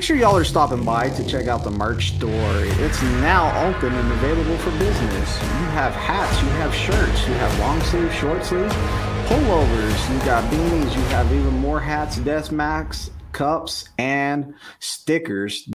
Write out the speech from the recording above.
sure y'all are stopping by to check out the merch store. It's now open and available for business. You have hats, you have shirts, you have long sleeve, short sleeve, pullovers, you got beanies, you have even more hats, desk mats, cups, and stickers.